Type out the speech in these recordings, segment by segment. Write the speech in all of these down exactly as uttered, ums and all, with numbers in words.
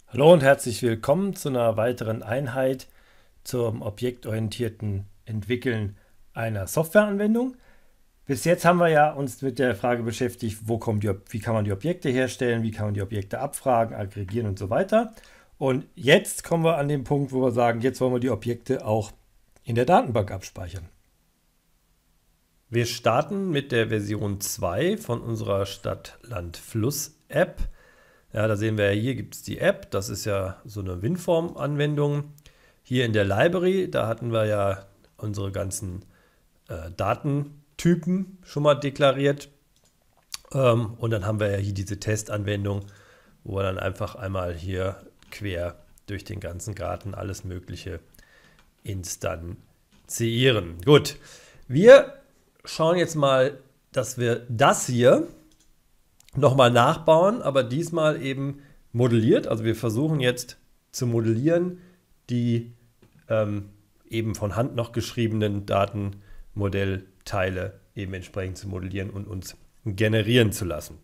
Hallo und herzlich willkommen zu einer weiteren Einheit zum objektorientierten Entwickeln einer Softwareanwendung. Bis jetzt haben wir ja uns mit der Frage beschäftigt, wo kommen die, wie kann man die Objekte herstellen, wie kann man die Objekte abfragen, aggregieren und so weiter. Und jetzt kommen wir an den Punkt, wo wir sagen, jetzt wollen wir die Objekte auch in der Datenbank abspeichern. Wir starten mit der Version zwei von unserer Stadt-Land-Fluss-App. Ja, da sehen wir ja, hier gibt es die App, das ist ja so eine WinForm-Anwendung. Hier in der Library, da hatten wir ja unsere ganzen äh, Datentypen schon mal deklariert. Ähm, und dann haben wir ja hier diese Testanwendung, wo wir dann einfach einmal hier quer durch den ganzen Garten alles Mögliche instanzieren. Gut, wir schauen jetzt mal, dass wir das hier nochmal nachbauen, aber diesmal eben modelliert. Also wir versuchen jetzt zu modellieren die ähm, eben von Hand noch geschriebenen Datenmodellteile eben entsprechend zu modellieren und uns generieren zu lassen.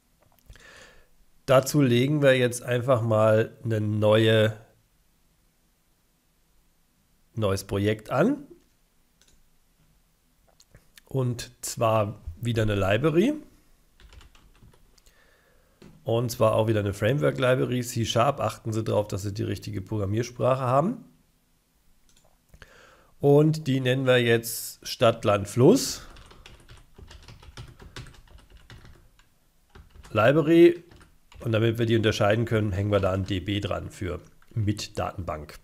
Dazu legen wir jetzt einfach mal eine neue, neues Projekt an. Und zwar wieder eine Library. Und zwar auch wieder eine Framework-Library, C Sharp. Achten Sie darauf, dass Sie die richtige Programmiersprache haben. Und die nennen wir jetzt Stadt, Land, Fluss. Library. Und damit wir die unterscheiden können, hängen wir da ein D B dran für mit Datenbank.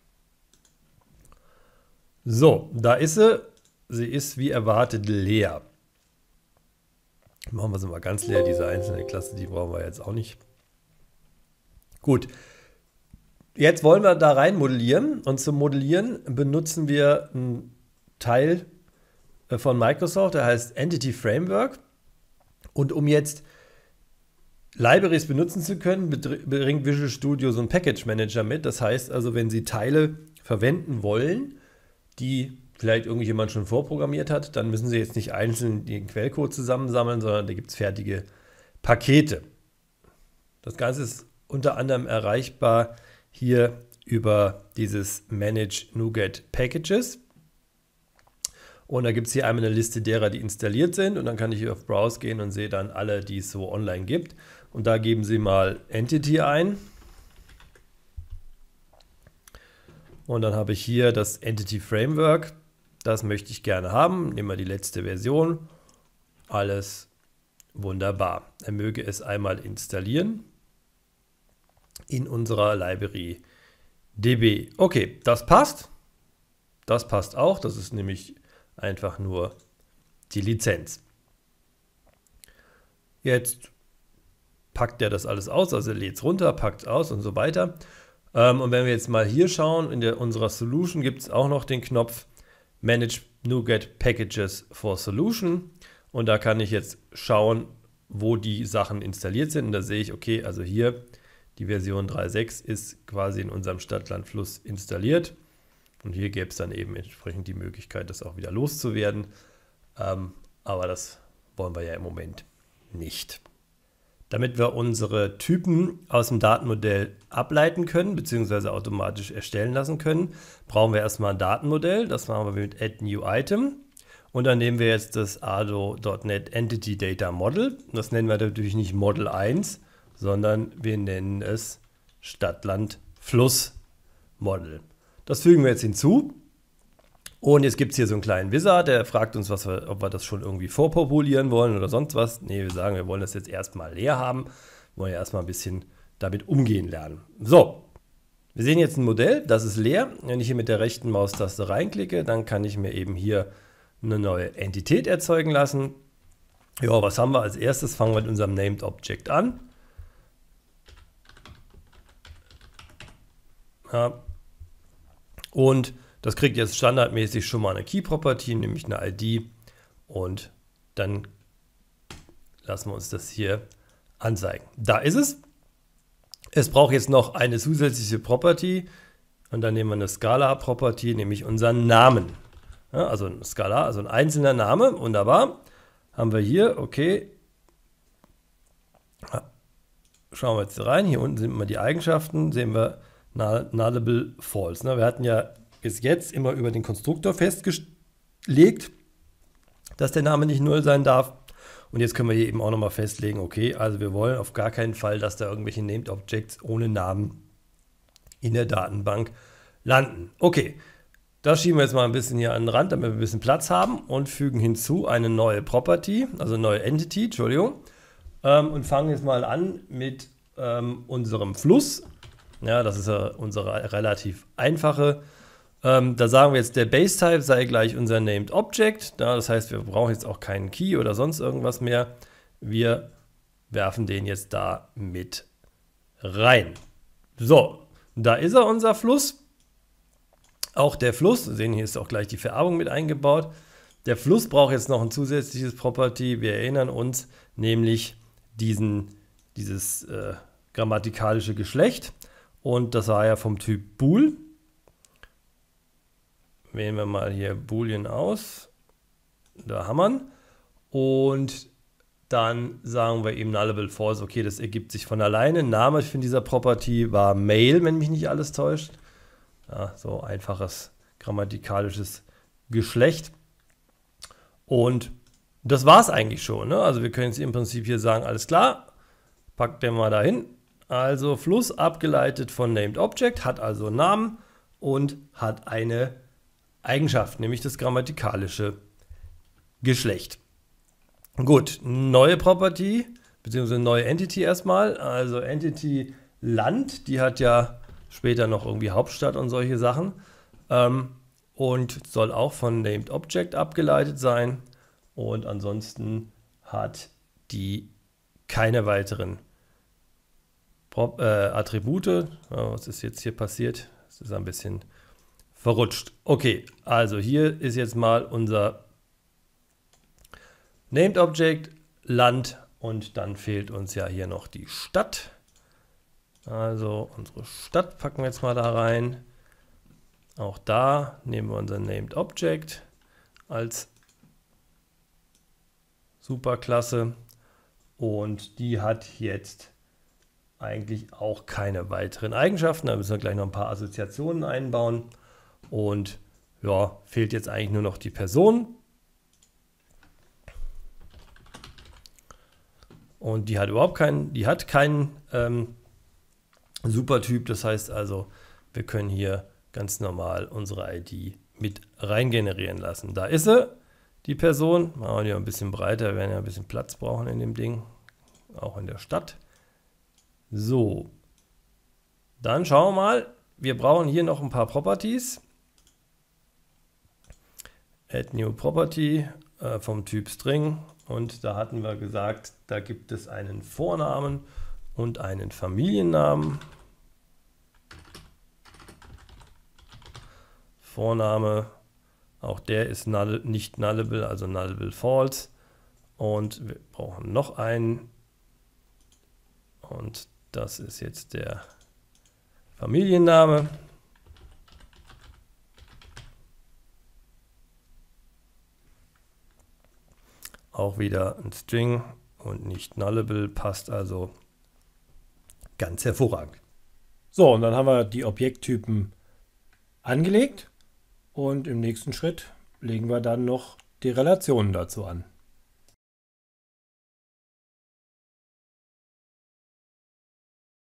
So, da ist sie. Sie ist wie erwartet leer. Machen wir sie mal ganz leer, diese einzelne Klasse, die brauchen wir jetzt auch nicht. Gut, jetzt wollen wir da rein modellieren und zum Modellieren benutzen wir einen Teil von Microsoft, der heißt Entity Framework. Und um jetzt Libraries benutzen zu können, bringt Visual Studio so einen Package Manager mit. Das heißt also, wenn Sie Teile verwenden wollen, die vielleicht irgendjemand schon vorprogrammiert hat, dann müssen Sie jetzt nicht einzeln den Quellcode zusammensammeln, sondern da gibt es fertige Pakete. Das Ganze ist unter anderem erreichbar hier über dieses Manage NuGet Packages. Und da gibt es hier einmal eine Liste derer, die installiert sind. Und dann kann ich hier auf Browse gehen und sehe dann alle, die es so online gibt. Und da geben Sie mal Entity ein. Und dann habe ich hier das Entity Framework. Das möchte ich gerne haben. Nehmen wir die letzte Version. Alles wunderbar. Er möge es einmal installieren in unserer Library D B. Okay, das passt. Das passt auch. Das ist nämlich einfach nur die Lizenz. Jetzt packt er das alles aus. Also er lädt es runter, packt es aus und so weiter. Ähm, und wenn wir jetzt mal hier schauen, in der, unserer Solution gibt es auch noch den Knopf Manage NuGet Packages for Solution. Und da kann ich jetzt schauen, wo die Sachen installiert sind. Und da sehe ich, okay, also hier die Version drei Punkt sechs ist quasi in unserem Stadt-Land-Fluss installiert. Und hier gäbe es dann eben entsprechend die Möglichkeit, das auch wieder loszuwerden. Ähm, aber das wollen wir ja im Moment nicht. Damit wir unsere Typen aus dem Datenmodell ableiten können, beziehungsweise automatisch erstellen lassen können, brauchen wir erstmal ein Datenmodell. Das machen wir mit Add New Item. Und dann nehmen wir jetzt das Ardo Punkt net Entity Data Model. Das nennen wir natürlich nicht Model eins, sondern wir nennen es Stadt, Land, Fluss Model. Das fügen wir jetzt hinzu. Und jetzt gibt es hier so einen kleinen Wizard, der fragt uns, was wir, ob wir das schon irgendwie vorpopulieren wollen oder sonst was. Nee, wir sagen, wir wollen das jetzt erstmal leer haben. Wir wollen ja erstmal ein bisschen damit umgehen lernen. So, wir sehen jetzt ein Modell, das ist leer. Wenn ich hier mit der rechten Maustaste reinklicke, dann kann ich mir eben hier eine neue Entität erzeugen lassen. Ja, was haben wir als erstes? Fangen wir mit unserem Named Object an. Ja. Und das kriegt jetzt standardmäßig schon mal eine Key-Property, nämlich eine I D. Und dann lassen wir uns das hier anzeigen. Da ist es. Es braucht jetzt noch eine zusätzliche Property. Und dann nehmen wir eine Scala-Property, nämlich unseren Namen. Ja, also ein Scala, also ein einzelner Name. Wunderbar. Haben wir hier, okay. schauen wir jetzt rein. Hier unten sind immer die Eigenschaften, sehen wir nullable false. Wir hatten ja bis jetzt immer über den Konstruktor festgelegt, dass der Name nicht null sein darf. Und jetzt können wir hier eben auch nochmal festlegen, okay, also wir wollen auf gar keinen Fall, dass da irgendwelche Named Objects ohne Namen in der Datenbank landen. Okay, das schieben wir jetzt mal ein bisschen hier an den Rand, damit wir ein bisschen Platz haben und fügen hinzu eine neue Property, also neue Entity, Entschuldigung, ähm, und fangen jetzt mal an mit ähm, unserem Fluss. Ja, das ist ja unsere relativ einfache. Ähm, da sagen wir jetzt, der Base-Type sei gleich unser Named Object. Ja, das heißt, wir brauchen jetzt auch keinen Key oder sonst irgendwas mehr. Wir werfen den jetzt da mit rein. So, da ist er, unser Fluss. Auch der Fluss, wir sehen, hier ist auch gleich die Vererbung mit eingebaut. Der Fluss braucht jetzt noch ein zusätzliches Property. Wir erinnern uns nämlich diesen, dieses äh, grammatikalische Geschlecht. Und das war ja vom Typ Bool. Wählen wir mal hier Boolean aus. Da haben wir ihn. Und dann sagen wir eben nullable false. Okay, das ergibt sich von alleine. Name von dieser Property war Male, wenn mich nicht alles täuscht. Ja, so einfaches grammatikalisches Geschlecht. Und das war es eigentlich schon. Ne? Also wir können jetzt im Prinzip hier sagen, alles klar, packt den mal dahin. Also Fluss abgeleitet von Named Object, hat also einen Namen und hat eine Eigenschaft, nämlich das grammatikalische Geschlecht. Gut, neue Property, beziehungsweise neue Entity erstmal. Also Entity Land, die hat ja später noch irgendwie Hauptstadt und solche Sachen. Ähm, und soll auch von Named Object abgeleitet sein. Und ansonsten hat die keine weiteren Prop, äh, Attribute. Ja, was ist jetzt hier passiert? Das ist ein bisschen verrutscht. Okay, also hier ist jetzt mal unser Named Object, Land, und dann fehlt uns ja hier noch die Stadt. Also unsere Stadt packen wir jetzt mal da rein. Auch da nehmen wir unser Named Object als Superklasse, und die hat jetzt eigentlich auch keine weiteren Eigenschaften. Da müssen wir gleich noch ein paar Assoziationen einbauen. Und ja, fehlt jetzt eigentlich nur noch die Person. Und die hat überhaupt keinen, die hat keinen ähm, Supertyp. Das heißt also, wir können hier ganz normal unsere I D mit rein generieren lassen. Da ist sie, die Person. Machen wir die ein bisschen breiter, wir werden ja ein bisschen Platz brauchen in dem Ding, auch in der Stadt. So, dann schauen wir mal. Wir brauchen hier noch ein paar Properties. Add New Property äh, vom Typ String, und da hatten wir gesagt, da gibt es einen Vornamen und einen Familiennamen. Vorname, auch der ist null, nicht nullable, also nullable false, und wir brauchen noch einen, und das ist jetzt der Familienname. Auch wieder ein String und nicht nullable, passt also ganz hervorragend. So, und dann haben wir die Objekttypen angelegt, und im nächsten Schritt legen wir dann noch die Relationen dazu an.